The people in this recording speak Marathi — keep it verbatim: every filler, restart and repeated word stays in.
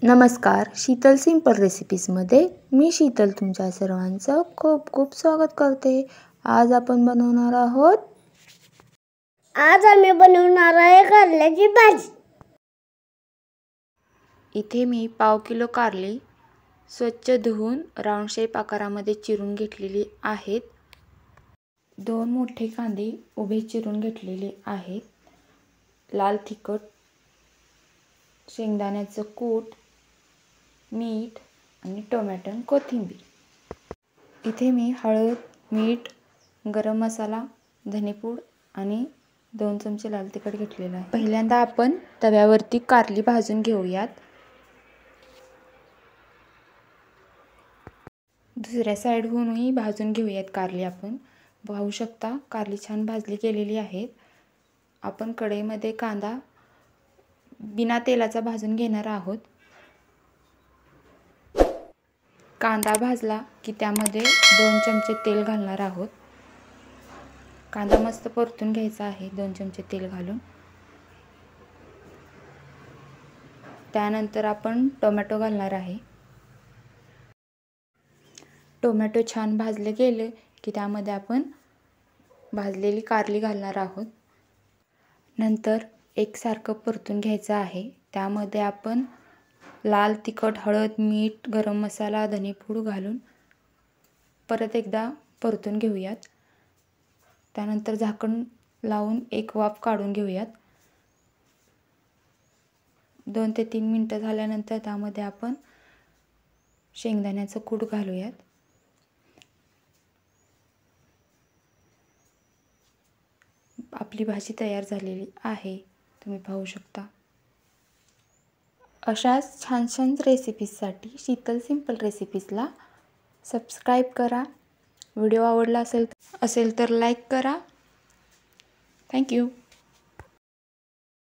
नमस्कार, शीतल सिंपल रेसिपीजमध्ये मी शीतल तुमच्या सर्वांचं खूप खूप स्वागत करते। आज आपण बनवणार आहोत आज आम्ही बनवणार आहे कारल्याची भाजी। इथे मी पाव किलो कारली स्वच्छ धुवून राऊंड शेप आकारामध्ये चिरून घेतलेली आहेत। दोन मोठे कांदे उभे चिरून घेतलेले आहेत। लाल तिखट, शेंगदाण्याचं कूट, मीठ आणि टोमॅटो आणि कोथिंबीर। इथे मी हळद, मीठ, गरम मसाला, धनेपूड आणि दोन चमचे लाल तिखट घेतलेला आहे। पहिल्यांदा आपण तव्यावरती कारली भाजून घेऊयात। दुसऱ्या साइडहूनही भाजून घेऊयात कारली। आपण पाहू शकता कारली छान भाजली गेलेली आहेत। आपण कढईमध्ये कांदा बिना तेलाचा भाजून घेणार आहोत। कांदा भाजला की त्यामध्ये दोन चमचे तेल घालणार आहोत। कांदा मस्त परतून घ्यायचा आहे दोन चमचे तेल घालून। त्यानंतर आपण टोमॅटो घालणार आहे। टोमॅटो छान भाजले गेले की त्यामध्ये आपण भाजलेली कारली घालणार आहोत। नंतर एकसारखं परतून घ्यायचं आहे। त्यामध्ये आपण लाल तिखट, हळद, मीठ, गरम मसाला, धनेपूड घालून परत एकदा परतून घेऊयात। त्यानंतर झाकण लावून एक वाफ काढून घेऊयात। दोन ते तीन मिनिटं झाल्यानंतर त्यामध्ये आपण शेंगदाण्याचं कूट घालूयात। आपली भाजी तयार झालेली आहे, तुम्ही पाहू शकता। अशाच छान छान रेसिपीजसाठी शीतल सिंपल रेसिपीजला सबस्क्राईब करा। व्हिडिओ आवडला असेल असेल तर लाईक करा। थँक्यू।